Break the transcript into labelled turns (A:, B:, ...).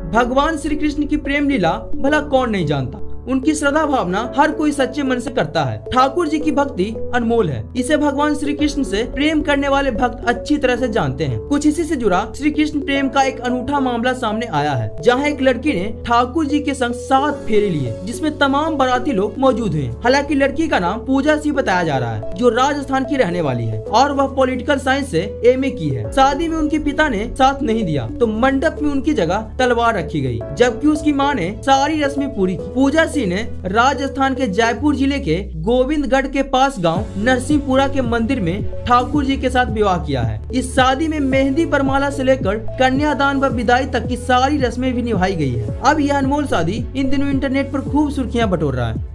A: भगवान श्री कृष्ण की प्रेम लीला भला कौन नहीं जानता। उनकी श्रद्धा भावना हर कोई सच्चे मन से करता है। ठाकुर जी की भक्ति अनमोल है। इसे भगवान श्री कृष्ण से प्रेम करने वाले भक्त अच्छी तरह से जानते हैं। कुछ इसी से जुड़ा श्री कृष्ण प्रेम का एक अनूठा मामला सामने आया है, जहां एक लड़की ने ठाकुर जी के संग 7 फेरे लिए, जिसमें तमाम बाराती लोग मौजूद हुए। हालांकि लड़की का नाम पूजा सी बताया जा रहा है, जो राजस्थान की रहने वाली है और वह पॉलिटिकल साइंस से एमए की है। शादी में उनके पिता ने साथ नहीं दिया तो मंडप में उनकी जगह तलवार रखी गई, जबकि उसकी मां ने सारी रस्में पूरी की। पूजा ने राजस्थान के जयपुर जिले के गोविंदगढ़ के पास गांव नरसिंहपुरा के मंदिर में ठाकुर जी के साथ विवाह किया है। इस शादी में मेहंदी बरमाला से लेकर कन्यादान व विदाई तक की सारी रस्में भी निभाई गई है। अब यह अनमोल शादी इन दिनों इंटरनेट पर खूब सुर्खियां बटोर रहा है।